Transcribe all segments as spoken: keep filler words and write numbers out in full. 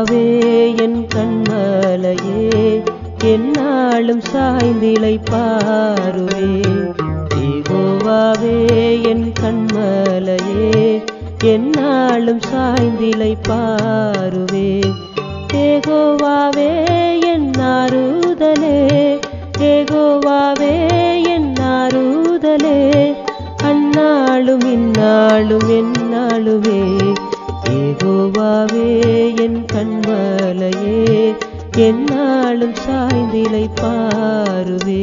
ஏகோவாவே என் கண்மலையே, என்னாலும் சாய்ந்திலை பாருவே. ஏகோவாவே என் கண்மலையே, என்னாலும் சாய்ந்திலை பாருவே. ஏகோவாவே என் ஆறுதலே, ஏகோவாவே என் ஆறுதலே, அந்நாளும் இந்நாளும் எந்நாளுமே. ஏகோவாவே என் கண்மலையே, எந்நாளும் சாய்ந்திலை பாருவே.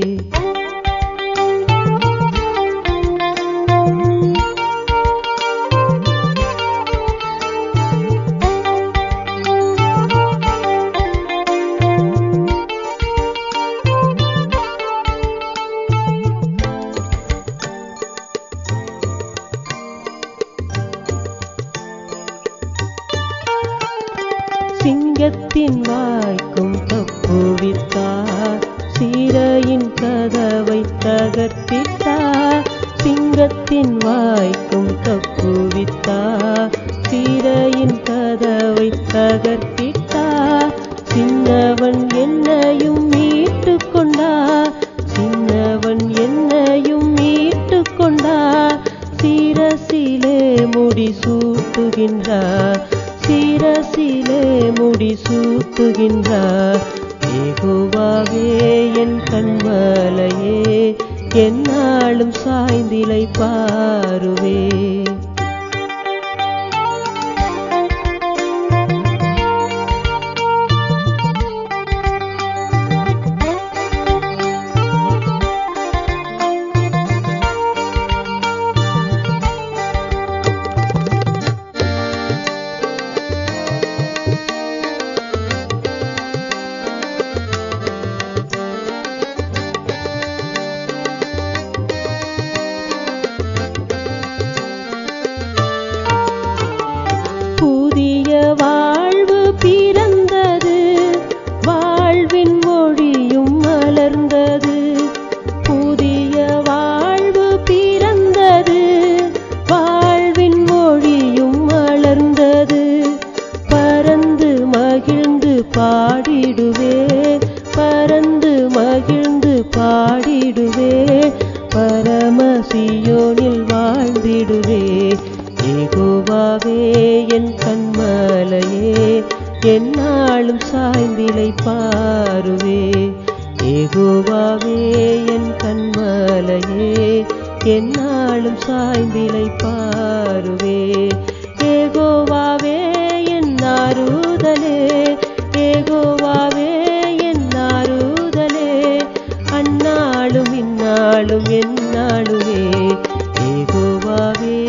சிங்கத்தின் வாய்க்கும் தப்புவித்தார், சீரையின் கதவை தகர்த்திட்டார். சிங்கத்தின் வாய்க்கும் தப்புவித்தார், சீரையின் கதவை தகர்த்திட்டார். சின்னவன் என்னையும் மீட்டு கொண்டார், சின்னவன் என்னையும் மீட்டு கொண்டார். சீரசிலே முடி சூட்டுகின்றார், சீரசிலே முடி சூட்டுகின்றார். ஏகோவாவே என் கண்மலையே, எந்நாளும் சாய்ந்திலை பாருவே. புதிய வாழ்வு பிறந்தது, வாழ்வின் மொழியும் மலர்ந்தது. புதிய வாழ்வு பிறந்தது, வாழ்வின் மொழியும் மலர்ந்தது. பறந்து மகிழ்ந்து பாடிடுவே, பறந்து மகிழ்ந்து பாடிடுவே. பரமசியோனில் வாழ்ந்திடுவே. ஏகோவாவே என் கண்மலையே, எந்நாளும் சாய்ந்திலை பாருவே. ஏகோவாவே என் கண்மலையே, எந்நாளும் சாய்ந்திலை பாருவே. ஏகோவாவே என் ஆறுதலே, ஏகோவாவே என் ஆறுதலே, அந்நாளும் இந்நாளும் எந்நாளுமே. ஏகோவாவே